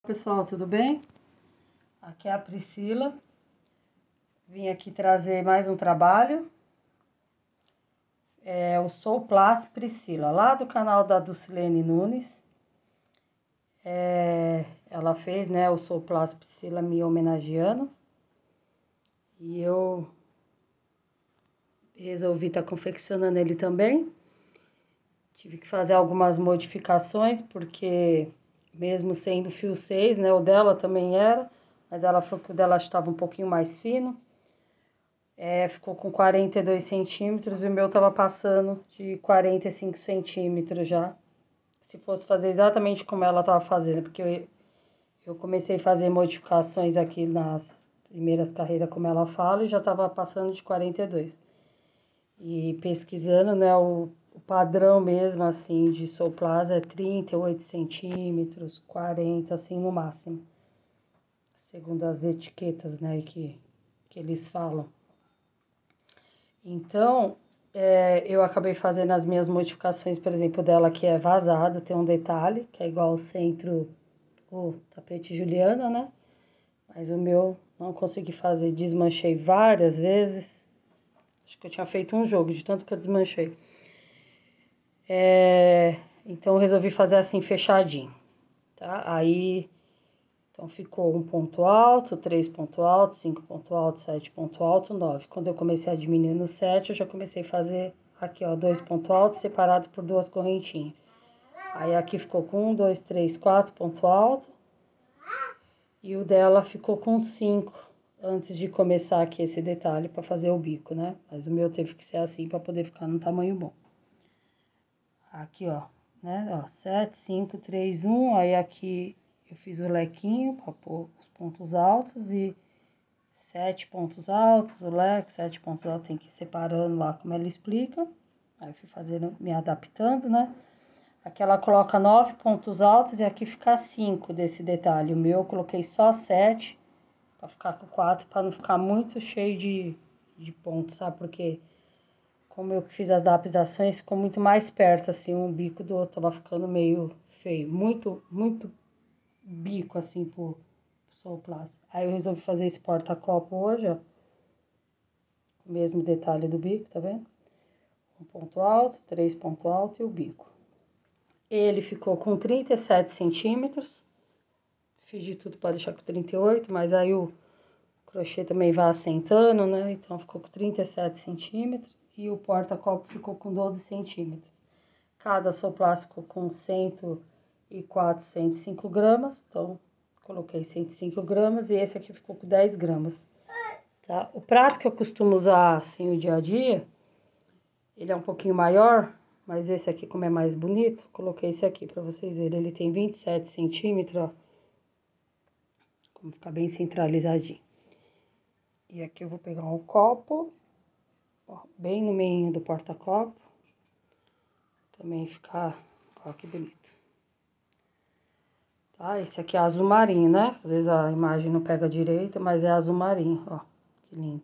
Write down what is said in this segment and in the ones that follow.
Pessoal, tudo bem? Aqui é a Priscila. Vim aqui trazer mais um trabalho. É o Sou Plas Priscila, lá do canal da Dulcilene Nunes. Ela fez, né, o Sou Plas Priscila me homenageando. E eu resolvi estar confeccionando ele também. Tive que fazer algumas modificações, porque mesmo sendo fio 6, né, o dela também era, mas ela falou que o dela estava um pouquinho mais fino. Ficou com 42 centímetros e o meu tava passando de 45 centímetros já. Se fosse fazer exatamente como ela tava fazendo, porque eu comecei a fazer modificações aqui nas primeiras carreiras, como ela fala, e já tava passando de 42. E pesquisando, né, o padrão mesmo, assim, de Sou Plas é 38 centímetros, 40, assim, no máximo. Segundo as etiquetas, né, que eles falam. Então, eu acabei fazendo as minhas modificações, por exemplo, dela que é vazado, tem um detalhe, que é igual ao centro, o tapete Juliana, né? Mas o meu não consegui fazer, desmanchei várias vezes. Acho que eu tinha feito um jogo, de tanto que eu desmanchei. Então, eu resolvi fazer assim, fechadinho, tá? Aí, então, ficou 1 ponto alto, 3 ponto alto, 5 ponto alto, 7 ponto alto, 9. Quando eu comecei a diminuir no 7, eu já comecei a fazer aqui, ó, 2 pontos altos separados por 2 correntinhas. Aí aqui ficou com 1, 2, 3, 4 ponto alto. E o dela ficou com 5, antes de começar aqui esse detalhe para fazer o bico, né? Mas o meu teve que ser assim para poder ficar no tamanho bom. Aqui, ó, né? Ó, 7, 5, 3, 1. Aí aqui eu fiz o lequinho para pôr os pontos altos e 7 pontos altos, o leque, 7 pontos altos, tem que ir separando lá como ela explica. Aí eu fui fazendo, me adaptando, né? Aqui ela coloca 9 pontos altos e aqui fica 5 desse detalhe. O meu eu coloquei só 7 para ficar com 4, para não ficar muito cheio de pontos, sabe? Porque como eu fiz as adaptações, ficou muito mais perto, assim, um bico do outro tava ficando meio feio. Muito bico, assim, pro Sou Plas. Aí eu resolvi fazer esse porta-copo hoje, ó. O mesmo detalhe do bico, tá vendo? 1 ponto alto, 3 pontos altos e o bico. Ele ficou com 37 centímetros. Fiz de tudo para deixar com 38, mas aí o crochê também vai assentando, né? Então ficou com 37 centímetros. E o porta-copo ficou com 12 centímetros. Cada Sou Plas ficou com 104, 105 gramas. Então, coloquei 105 gramas e esse aqui ficou com 10 gramas. Tá? O prato que eu costumo usar, assim, o dia a dia, ele é um pouquinho maior, mas esse aqui, como é mais bonito, coloquei esse aqui pra vocês verem. Ele tem 27 centímetros, ó. Como ficar bem centralizadinho. E aqui eu vou pegar um copo, ó, bem no meio do porta-copo. Também ficar, ó, que bonito. Tá? Esse aqui é azul marinho, né? Às vezes a imagem não pega direito, mas é azul marinho, ó. Que lindo.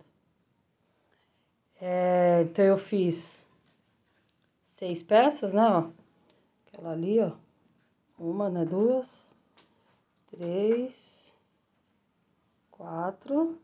Então eu fiz 6 peças, né, ó. Aquela ali, ó. Uma, né, 2, 3, 4,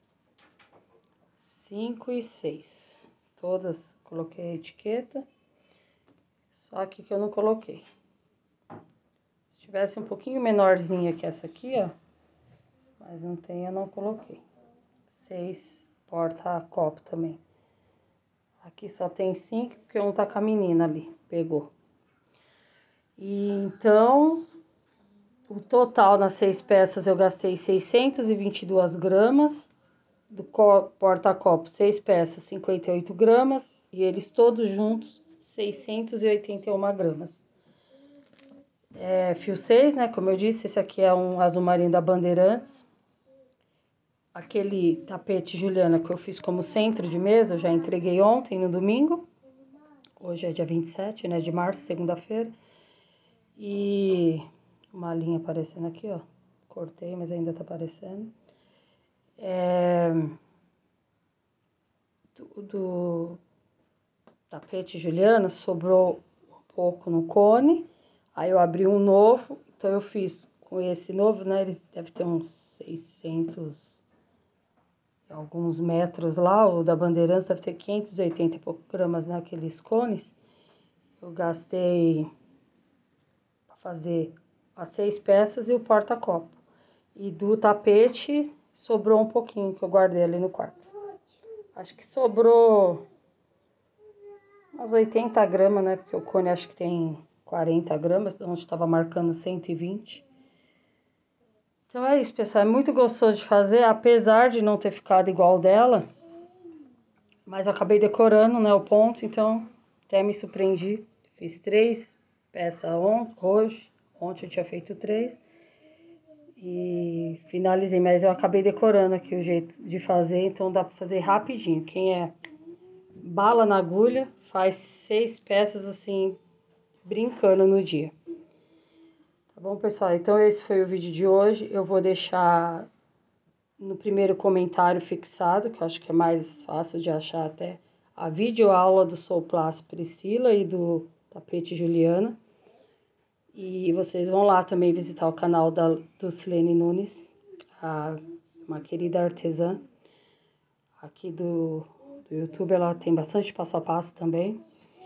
5 e 6. Todas coloquei a etiqueta. Só aqui que eu não coloquei. Se tivesse um pouquinho menorzinha que essa aqui, ó. Mas não tem, eu não coloquei. 6 porta-copo também. Aqui só tem 5, porque um tá com a menina ali, pegou. E então, o total nas 6 peças eu gastei 622 gramas. Do porta-copo, 6 peças, 58 gramas. E eles todos juntos, 681 gramas. Fio 6, né? Como eu disse, esse aqui é um azul marinho da Bandeirantes. Aquele tapete Juliana que eu fiz como centro de mesa, eu já entreguei ontem, no domingo. Hoje é dia 27, né, de março, segunda-feira. E uma linha aparecendo aqui, ó. Cortei, mas ainda tá aparecendo. Do tapete Juliana, sobrou um pouco no cone. Aí eu abri um novo, então eu fiz com esse novo, né? Ele deve ter uns 600 alguns metros lá. O da Bandeirantes deve ter 580 e poucos gramas naqueles cones. Eu gastei para fazer as 6 peças e o porta-copo. E do tapete sobrou um pouquinho que eu guardei ali no quarto. Acho que sobrou umas 80 gramas, né? Porque o cone acho que tem 40 gramas, onde estava marcando 120. Então é isso, pessoal. É muito gostoso de fazer, apesar de não ter ficado igual dela. Mas eu acabei decorando, né, o ponto, então até me surpreendi. Fiz 3 peças hoje. Ontem eu tinha feito 3. E finalizei, mas eu acabei decorando aqui o jeito de fazer, então dá pra fazer rapidinho. Quem é bala na agulha, faz 6 peças assim, brincando no dia. Tá bom, pessoal? Então esse foi o vídeo de hoje. Eu vou deixar no primeiro comentário fixado, que eu acho que é mais fácil de achar até, a videoaula do Soulplast Priscila e do tapete Juliana. E vocês vão lá também visitar o canal do Silene Nunes, uma querida artesã aqui do YouTube. Ela tem bastante passo a passo também.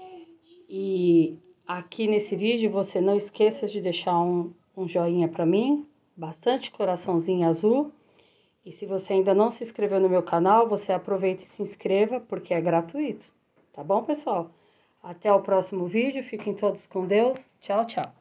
E aqui nesse vídeo você não esqueça de deixar um joinha para mim, bastante coraçãozinho azul. E se você ainda não se inscreveu no meu canal, você aproveita e se inscreva, porque é gratuito. Tá bom, pessoal? Até o próximo vídeo. Fiquem todos com Deus. Tchau, tchau.